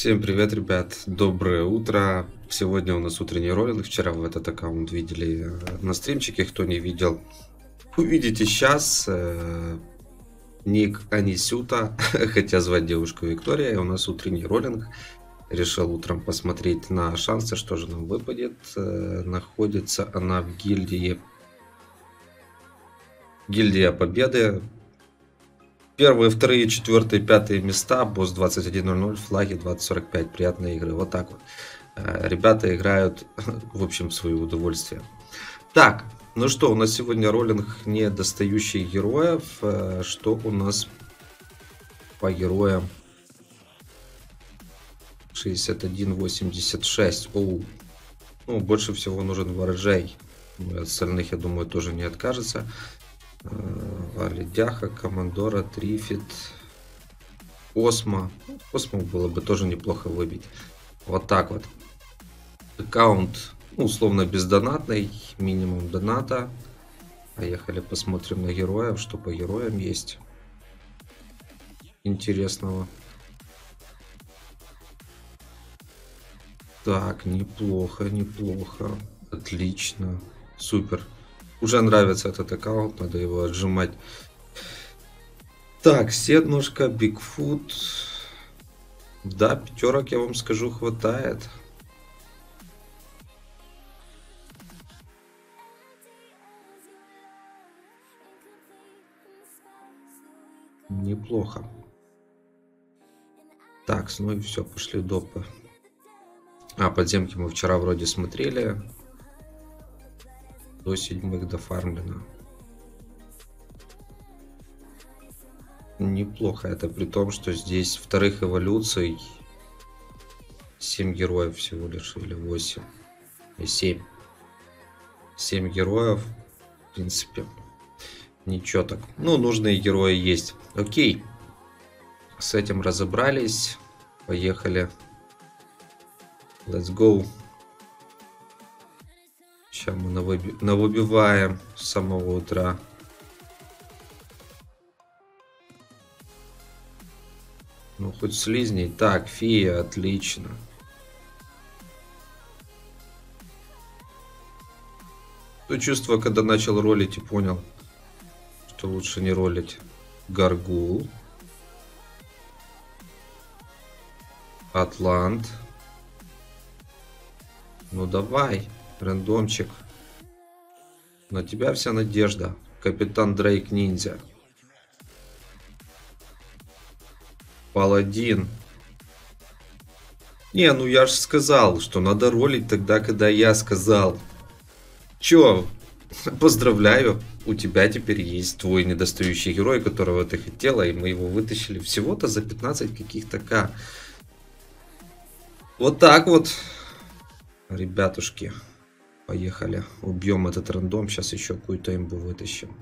Всем привет, ребят! Доброе утро! Сегодня у нас утренний роллинг. Вчера вы этот аккаунт видели на стримчике. Кто не видел, увидите сейчас. Ник Анисюта, хотя звать девушку Виктория. И у нас утренний роллинг. Решил утром посмотреть на шансы, что же нам выпадет. Находится она в гильдии. Гильдия Победы. Первые, вторые, четвертые, пятые места. Босс 21:00, флаги 20:45. Приятные игры. Вот так вот. Ребята играют, в общем, в свое удовольствие. Так, ну что, у нас сегодня роллинг недостающих героев. Что у нас по героям? 61-86. Оу. Ну, больше всего нужен ворожей. Остальных, я думаю, тоже не откажется. Валидяха, Командора, Трифит, Осмо. Осмо было бы тоже неплохо выбить. Вот так вот. Аккаунт, ну, условно, бездонатный. Минимум доната. Поехали посмотрим на героев. Что по героям есть интересного. Так, неплохо, неплохо. Отлично. Супер. Уже нравится этот аккаунт, надо его отжимать. Так, Седнушка, Бигфут. Да, пятерок, я вам скажу, хватает. Неплохо. Так, ну и все, пошли допы. Подземки мы вчера вроде смотрели. До 7 дофармлено. Неплохо это, при том, что здесь вторых эволюций 7 героев всего лишь, или 8. И 7. 7 героев, в принципе, ничего так. Ну, нужные герои есть. Окей. С этим разобрались. Поехали. Let's go. Сейчас мы навыбиваем с самого утра. Ну, хоть слизней. Так, фея, отлично. То чувство, когда начал ролить и понял, что лучше не ролить. Гаргул. Атлант. Ну, давай. Рандомчик. На тебя вся надежда. Капитан Дрейк Ниндзя. Паладин. Не, ну я же сказал, что надо ролить тогда, когда я сказал. Чё? Поздравляю. У тебя теперь есть твой недостающий герой, которого ты хотела, и мы его вытащили всего-то за 15 каких-то к. Вот так вот, ребятушки. Поехали. Убьем этот рандом. Сейчас еще какую-то имбу вытащим.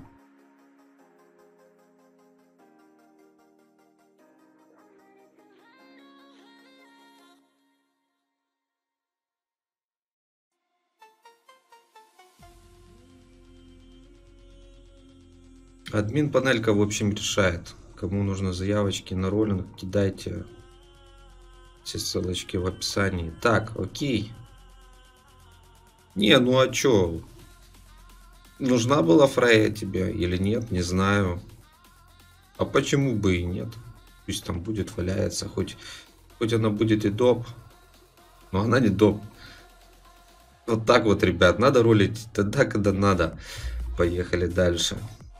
Админ панелька, в общем, решает. Кому нужно заявочки на роллинг, кидайте. Все ссылочки в описании. Так, окей. Не, ну а чё? Нужна была Фрея тебе или нет, не знаю. А почему бы и нет? Пусть там будет, валяется. Хоть она будет и доп. Но она не доп. Вот так вот, ребят. Надо ролить тогда, когда надо. Поехали дальше.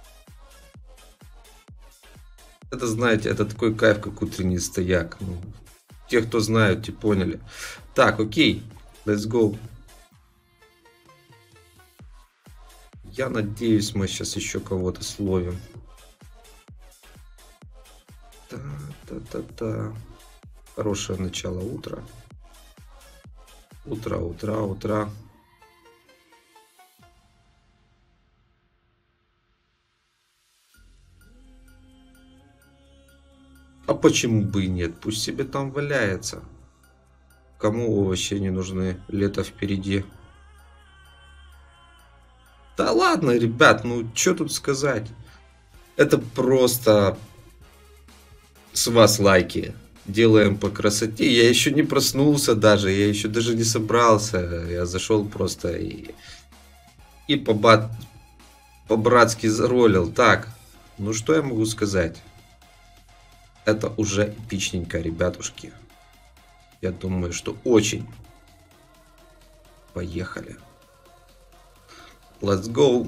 Это, знаете, это такой кайф, как утренний стояк. Ну, те, кто знают, те поняли. Так, окей. Let's go. Я надеюсь, мы сейчас еще кого-то словим. Та-та-та-та. Хорошее начало утра. Утро. А почему бы и нет? Пусть себе там валяется. Кому овощи не нужны? Лето впереди. Да ладно, ребят, ну что тут сказать? Это просто с вас лайки. делаем по красоте. Я еще не проснулся даже, я еще даже не собрался. Я зашел просто и по-братски заролил. Так, ну что я могу сказать? Это уже эпичненько, ребятушки. Я думаю, что очень. Поехали. Let's go.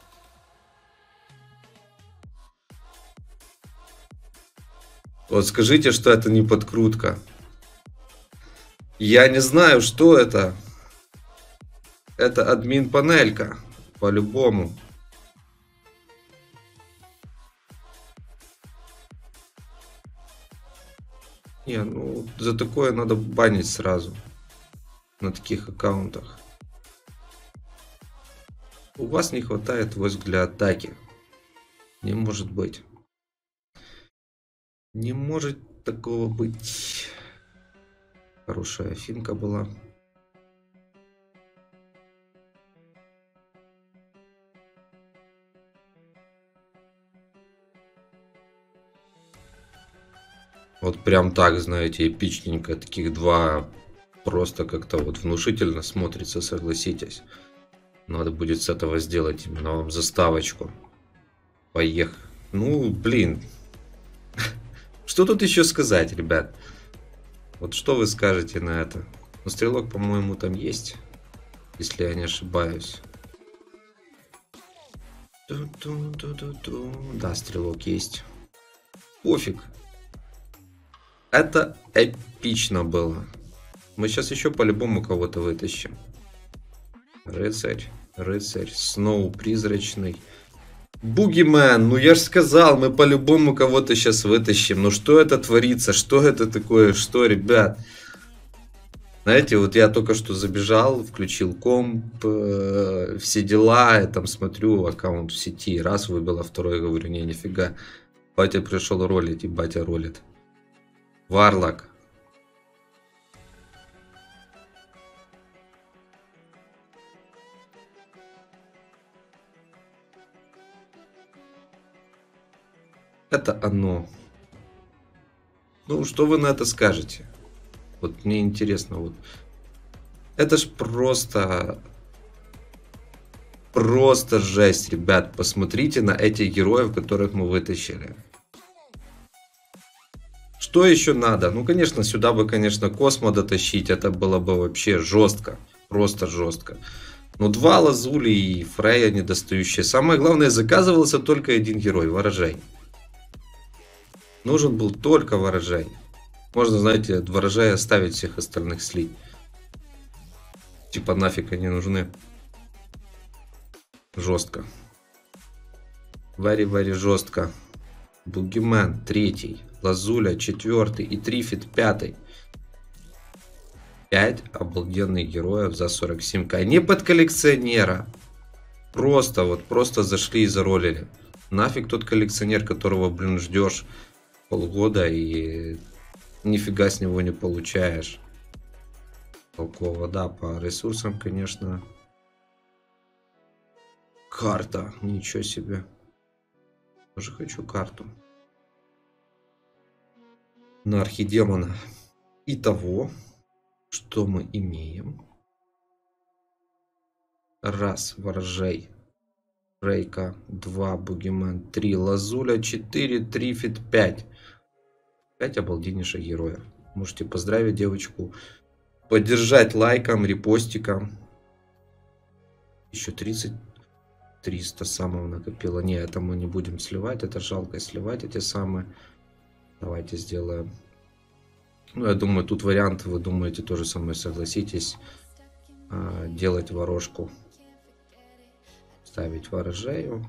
Вот скажите, что это не подкрутка. Я не знаю, что это. Это админ-панелька. По-любому. Не, ну за такое надо банить сразу. На таких аккаунтах. У вас не хватает войск для атаки. Не может быть. Не может такого быть. Хорошая финка была. Вот прям так, знаете, эпичненько. Таких два просто как-то вот внушительно смотрится, согласитесь. Надо будет с этого сделать именно вам заставочку. Поехали. Ну, блин. Что тут еще сказать, ребят? Вот что вы скажете на это? Ну, стрелок, по-моему, там есть. Если я не ошибаюсь. Да, стрелок есть. Пофиг. Это эпично было. Мы сейчас еще по-любому кого-то вытащим. Рыцарь, рыцарь, Сноу призрачный. Бугимен, ну я же сказал, мы по-любому кого-то сейчас вытащим. Ну что это творится? Что это такое? Что, ребят? Знаете, вот я только что забежал, включил комп, все дела, я там смотрю, аккаунт в сети, раз выбило, второй, говорю, не, нифига. Батя пришел ролить, и батя ролит. Варлок. Это оно. Ну, что вы на это скажете? Вот мне интересно, вот. Это ж просто жесть, ребят. Посмотрите на этих героев, которых мы вытащили. Что еще надо? Ну, конечно, сюда бы, конечно, Космо дотащить. Это было бы вообще жестко. Просто жестко. Но два Лазули и Фрея недостающие. Самое главное, заказывался только один герой. Ворожей. Нужен был только Ворожей. Можно, знаете, Ворожей оставить, всех остальных слить. Типа нафиг они нужны. Жестко. Very жестко. Бугимен третий. Лазуля четвертый. И Трифит пятый. 5 обалденных героев за 47к. Не под коллекционера. Просто вот, просто зашли и заролили. Нафиг тот коллекционер, которого, блин, ждешь полгода и нифига с него не получаешь. Толково, да, по ресурсам, конечно. Карта, ничего себе. Тоже хочу карту. На архидемона. Итого, что мы имеем? Раз, Ворожей. Рейка, 2, Бугимен, 3, Лазуля, 4, Трифит, 5. 5 обалденнейших героев. Можете поздравить девочку. Поддержать лайком, репостиком. Еще 30. 300 самого накопило. Не, это мы не будем сливать. Это жалко сливать эти самые. Давайте сделаем. Ну, я думаю, тут вариант, вы думаете, тоже со мной согласитесь. Делать ворожку. Ставить ворожею.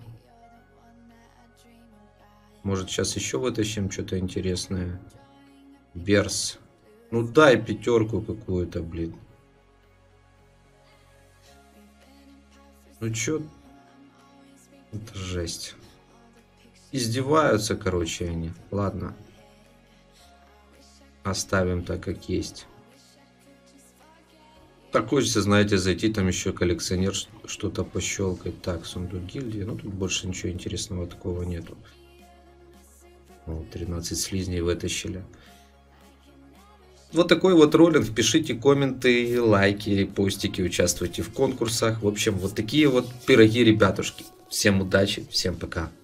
Может, сейчас еще вытащим что-то интересное. Берс. Ну, дай пятерку какую-то, блин. Ну, чё? Это жесть. Издеваются, короче, они. Ладно. Оставим так, как есть. Так хочется, знаете, зайти, там еще коллекционер что-то пощелкать. Так, сундук гильдии. Ну, тут больше ничего интересного такого нету. О, 13 слизней вытащили. вот такой вот роллинг. Пишите комменты, лайки, репостики, участвуйте в конкурсах. В общем, вот такие вот пироги, ребятушки. Всем удачи, всем пока.